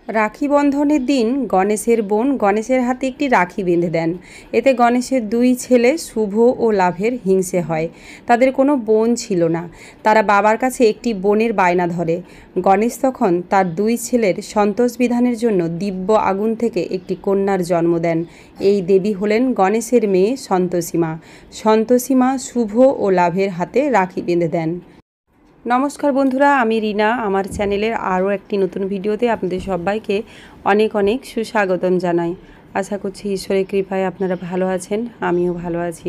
রাখি বন্ধনের দিন গণেশের বোন গণেশের হাতে একটি রাখি বেঁধে দেন। এতে গণেশের দুই ছেলে শুভ ও লাভের হিংসে হয়। তাদের কোনো বোন ছিল না। তারা বাবার কাছে একটি বোনের বায়না ধরে। গণেশ তখন তার দুই ছেলের সন্তোষ বিধানের জন্য দিব্য আগুন থেকে একটি কন্যার জন্ম দেন। এই দেবী হলেন গণেশের মেয়ে সন্তোষী মা। সন্তোষী মা শুভ ও লাভের হাতে রাখি বেঁধে দেন। নমস্কার বন্ধুরা, আমি রিনা। আমার চ্যানেলের আরও একটি নতুন ভিডিওতে আপনাদের সবাইকে অনেক অনেক সুস্বাগতম জানাই। আশা করছি ঈশ্বরের কৃপায় আপনারা ভালো আছেন, আমিও ভালো আছি।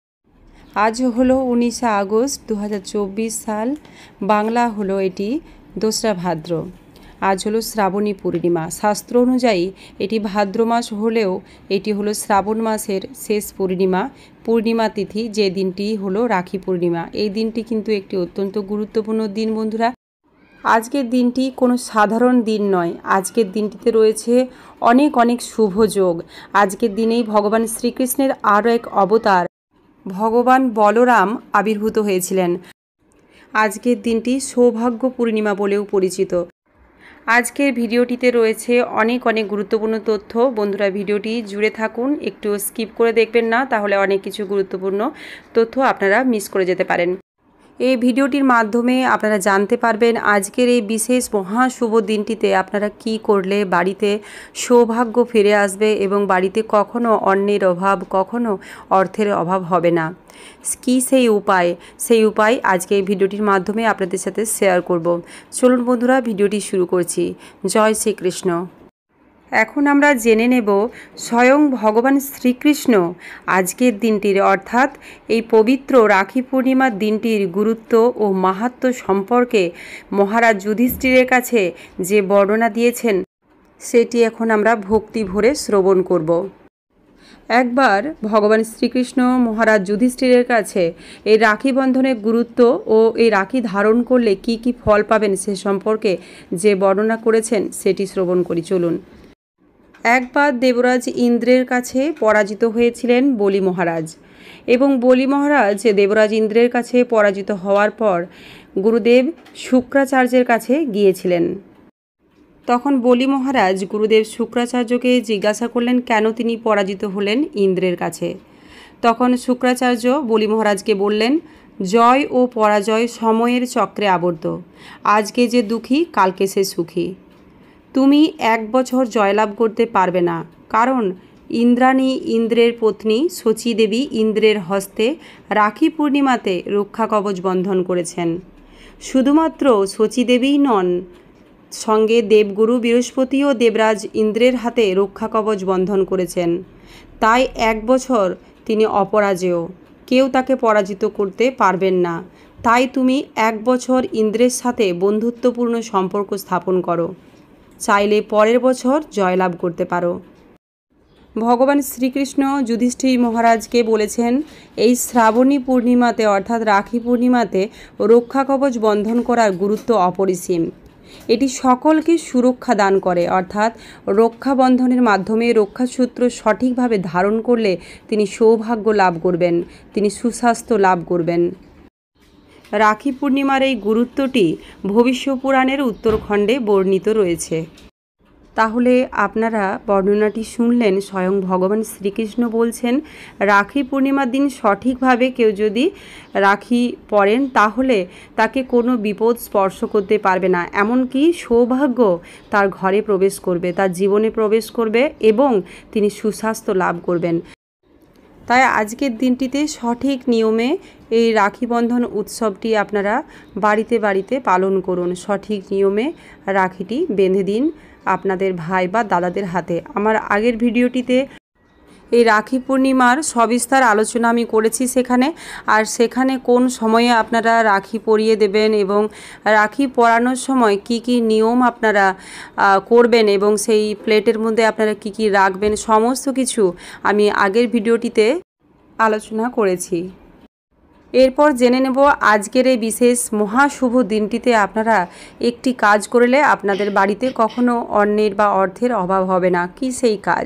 আজ হলো 19শে আগস্ট 2024 সাল। বাংলা হলো এটি 2রা ভাদ্র। আজ হলো শ্রাবণী পূর্ণিমা। শাস্ত্র অনুযায়ী এটি ভাদ্র মাস হলেও এটি হলো শ্রাবণ মাসের শেষ পূর্ণিমা তিথি, যে দিনটি হলো রাখি পূর্ণিমা। এই দিনটি কিন্তু একটি অত্যন্ত গুরুত্বপূর্ণ দিন বন্ধুরা। আজকের দিনটি কোনো সাধারণ দিন নয়। আজকের দিনটিতে রয়েছে অনেক অনেক শুভ যোগ। আজকের দিনেই ভগবান শ্রীকৃষ্ণের আরও এক অবতার ভগবান বলরাম আবির্ভূত হয়েছিলেন। আজকের দিনটি সৌভাগ্য পূর্ণিমা বলেও পরিচিত। আজকের ভিডিওটিতে রয়েছে অনেক অনেক গুরুত্বপূর্ণ তথ্য। বন্ধুরা, ভিডিওটি জুড়ে থাকুন, একটু স্কিপ করে দেখবেন না, তাহলে অনেক কিছু গুরুত্বপূর্ণ তথ্য আপনারা মিস করে যেতে পারেন। এই ভিডিওটির মাধ্যমে আপনারা জানতে পারবেন আজকের এই বিশেষ মহা শুভ দিনটিতে আপনারা কি করলে বাড়িতে সৌভাগ্য ফিরে আসবে এবং বাড়িতে কখনো অন্নের অভাব, কখনো অর্থের অভাব হবে না। কি সেই উপায় আজকে এই ভিডিওটির মাধ্যমে আপনাদের সাথে শেয়ার করব। চলুন বন্ধুরা, ভিডিওটি শুরু করছি। জয় শ্রীকৃষ্ণ। এখন আমরা জেনে নেব স্বয়ং ভগবান শ্রীকৃষ্ণ আজকের দিনটির অর্থাৎ এই পবিত্র রাখি পূর্ণিমার দিনটির গুরুত্ব ও মাহাত্ম্য সম্পর্কে মহারাজ যুধিষ্ঠিরের কাছে যে বর্ণনা দিয়েছেন সেটি এখন আমরা ভক্তি ভরে শ্রবণ করব। একবার ভগবান শ্রীকৃষ্ণ মহারাজ যুধিষ্ঠিরের কাছে এই রাখি বন্ধনের গুরুত্ব ও এই রাখি ধারণ করলে কি কি ফল পাবেন সে সম্পর্কে যে বর্ণনা করেছেন সেটি শ্রবণ করি। চলুন। একবার দেবরাজ ইন্দ্রের কাছে পরাজিত হয়েছিলেন বলি মহারাজ, এবং বলি মহারাজ দেবরাজ ইন্দ্রের কাছে পরাজিত হওয়ার পর গুরুদেব শুক্রাচার্যের কাছে গিয়েছিলেন। তখন বলি মহারাজ গুরুদেব শুক্রাচার্যকে জিজ্ঞাসা করলেন কেন তিনি পরাজিত হলেন ইন্দ্রের কাছে। তখন শুক্রাচার্য বলি মহারাজকে বললেন, জয় ও পরাজয় সময়ের চক্রে আবদ্ধ। আজকে যে দুঃখী কালকে সে সুখী। তুমি 1 বছর জয়লাভ করতে পারবে না, কারণ ইন্দ্রাণী ইন্দ্রের পত্নী শচী দেবী ইন্দ্রের হস্তে রাখি পূর্ণিমাতে রক্ষা কবচ বন্ধন করেছেন। শুধুমাত্র শচী দেবীই নন, সঙ্গে দেবগুরু বৃহস্পতিও দেবরাজ ইন্দ্রের হাতে রক্ষা কবচ বন্ধন করেছেন। তাই 1 বছর তিনি অপরাজেয়, কেউ তাকে পরাজিত করতে পারবেন না। তাই তুমি 1 বছর ইন্দ্রের সাথে বন্ধুত্বপূর্ণ সম্পর্ক স্থাপন করো, চাইলে পরের বছর জয়লাভ করতে পারো। ভগবান শ্রীকৃষ্ণ যুধিষ্ঠির মহারাজকে বলেছেন এই শ্রাবণী পূর্ণিমাতে অর্থাৎ রাখি পূর্ণিমাতে রক্ষা কবচ বন্ধন করার গুরুত্ব অপরিসীম। এটি সকলকে সুরক্ষা দান করে, অর্থাৎ রক্ষা বন্ধনের মাধ্যমে রক্ষাসূত্র সঠিকভাবে ধারণ করলে তিনি সৌভাগ্য লাভ করবেন, তিনি সুস্বাস্থ্য লাভ করবেন। রাখি পূর্ণিমার এই গুরুত্বটি ভবিষ্য পুরাণের উত্তরখণ্ডে বর্ণিত রয়েছে। তাহলে আপনারা বর্ণনাটি শুনলেন, স্বয়ং ভগবান শ্রীকৃষ্ণ বলছেন রাখি পূর্ণিমার দিন সঠিকভাবে কেউ যদি রাখি পরেন তাহলে তাকে কোনো বিপদ স্পর্শ করতে পারবে না, এমনকি সৌভাগ্য তার ঘরে প্রবেশ করবে, তার জীবনে প্রবেশ করবে এবং তিনি সুস্বাস্থ্য লাভ করবেন। তাই আজকের দিনটিতে সঠিক নিয়মে এই রাখি বন্ধন উৎসবটি আপনারা বাড়িতে বাড়িতে পালন করুন। সঠিক নিয়মে রাখিটি বেঁধে দিন আপনাদের ভাই বা দাদাদের হাতে। আমার আগের ভিডিওটিতে এই রাখি পূর্ণিমার সবিস্তার আলোচনা আমি করেছি সেখানে কোন সময়ে আপনারা রাখি পরিয়ে দেবেন এবং রাখি পরানোর সময় কি কি নিয়ম আপনারা করবেন এবং সেই প্লেটের মধ্যে আপনারা কি কি রাখবেন সমস্ত কিছু আমি আগের ভিডিওটিতে আলোচনা করেছি। এরপর জেনে নেব আজকের এই বিশেষ মহাশুভ দিনটিতে আপনারা একটি কাজ করলে আপনাদের বাড়িতে কখনো অন্নের বা অর্থের অভাব হবে না। কি সেই কাজ?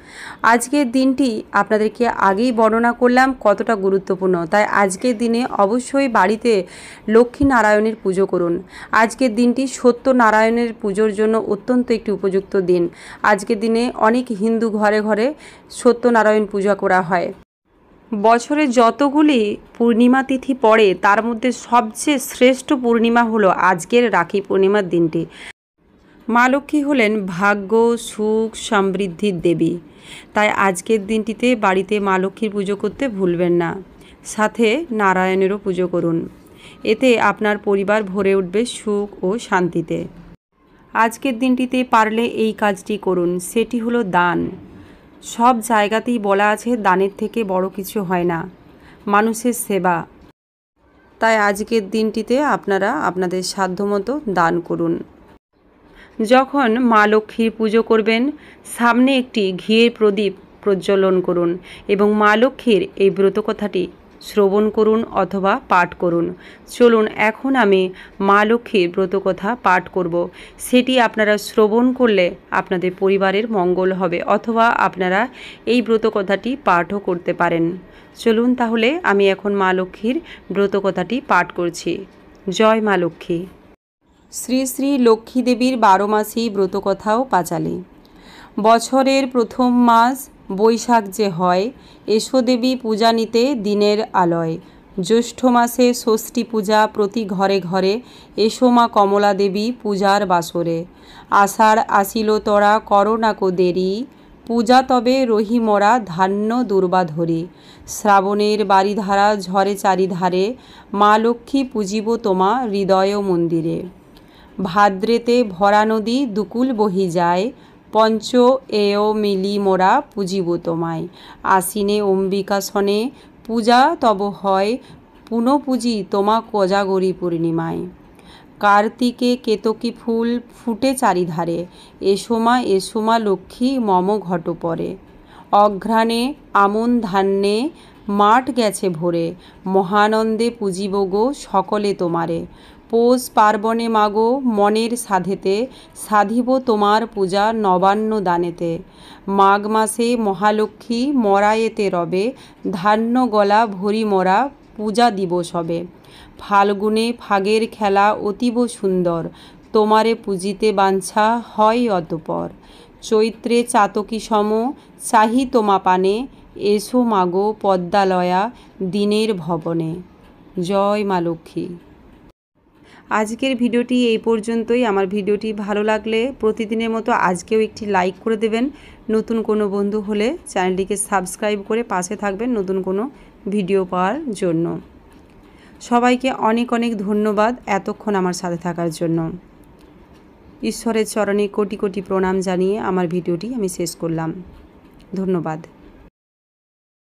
আজকের দিনটি আপনাদেরকে আগেই বর্ণনা করলাম কতটা গুরুত্বপূর্ণ, তাই আজকের দিনে অবশ্যই বাড়িতে লক্ষ্মী নারায়ণের পুজো করুন। আজকের দিনটি সত্যনারায়ণের পুজোর জন্য অত্যন্ত একটি উপযুক্ত দিন। আজকের দিনে অনেক হিন্দু ঘরে ঘরে সত্যনারায়ণ পূজা করা হয়। বছরে যতগুলি পূর্ণিমা তিথি পড়ে তার মধ্যে সবচেয়ে শ্রেষ্ঠ পূর্ণিমা হলো আজকের রাখি পূর্ণিমার দিনটি। মা লক্ষ্মী হলেন ভাগ্য, সুখ, সমৃদ্ধির দেবী। তাই আজকের দিনটিতে বাড়িতে মা লক্ষ্মীর পুজো করতে ভুলবেন না, সাথে নারায়ণেরও পুজো করুন। এতে আপনার পরিবার ভরে উঠবে সুখ ও শান্তিতে। আজকের দিনটিতে পারলে এই কাজটি করুন, সেটি হলো দান। সব জায়গাতেই বলা আছে দানের থেকে বড় কিছু হয় না, মানুষের সেবা। তাই আজকের দিনটিতে আপনারা আপনাদের সাধ্যমতো দান করুন। যখন মা লক্ষ্মীর পুজো করবেন, সামনে একটি ঘিয়ের প্রদীপ প্রজ্বলন করুন এবং মা লক্ষ্মীর এই ব্রতকথাটি শ্রবণ করুন অথবা পাঠ করুন। চলুন এখন আমি মা লক্ষ্মীর ব্রতকথা পাঠ করব। সেটি আপনারা শ্রবণ করলে আপনাদের পরিবারের মঙ্গল হবে, অথবা আপনারা এই ব্রতকথাটি পাঠও করতে পারেন। চলুন তাহলে আমি এখন মা লক্ষ্মীর ব্রতকথাটি পাঠ করছি। জয় মা লক্ষ্মী। শ্রী শ্রী লক্ষ্মী দেবীর 12 মাসেই ব্রতকথাও পাঁচালী। বছরের প্রথম মাস বৈশাখ যে হয়, এসো দেবী পূজা নিতে দিনের আলয়। জ্যৈষ্ঠ মাসে ষষ্ঠী পূজা প্রতি ঘরে ঘরে, এসো মা কমলা দেবী পূজার বাসরে। আষাঢ় আসিল তরা করো না কো দেরি, পূজা তবে রহি মরা ধান্য দুর্বা ধরি। শ্রাবণের বাড়িধারা ঝরে চারিধারে, মা লক্ষ্মী পুজিব তোমা হৃদয় মন্দিরে। ভাদ্রেতে ভরা নদী দুকুল বহি যায়, পঞ্চ এও মিলি মোরা পুজিব তোমায়। আশ্বিনে অম্বিকাসনে পূজা তব হয়, পুনঃ পুজি তোমা কোজাগরী পূর্ণিমায়। কার্তিকে কেতকী ফুল ফুটে চারিধারে, এসো মা লক্ষ্মী মম ঘট পরে। অঘ্রাণে আমন ধান্যে মাঠ গেছে ভরে, মহানন্দে পুজিব গো সকলে তোমারে। পৌষ পার্বণে মাগো মনের সাধেতে, সাধিব তোমার পূজা নবান্ন দানেতে। মাঘ মাসে মহালক্ষ্মী মরায়েতে রবে, ধান্য গলা ভরি মরা পূজা দিব সবে। ফাল্গুনে ফাগের খেলা অতীব সুন্দর, তোমারে পূজিতে বাঞ্ছা হয় অতঃপর। চৈত্রে চাতকী সম চাহি তোমা পানে, এসো মাগো পদ্মালয়া দিনের ভবনে। জয় মা লক্ষ্মী। আজকের ভিডিওটি এই পর্যন্তই। আমার ভিডিওটি ভালো লাগলে প্রতিদিনের মতো আজকেও একটি লাইক করে দেবেন। নতুন কোনো বন্ধু হলে চ্যানেলটিকে সাবস্ক্রাইব করে পাশে থাকবেন নতুন কোনো ভিডিও পাওয়ার জন্য। সবাইকে অনেক অনেক ধন্যবাদ এতক্ষণ আমার সাথে থাকার জন্য। ঈশ্বরের চরণে কোটি কোটি প্রণাম জানিয়ে আমার ভিডিওটি আমি শেষ করলাম। ধন্যবাদ।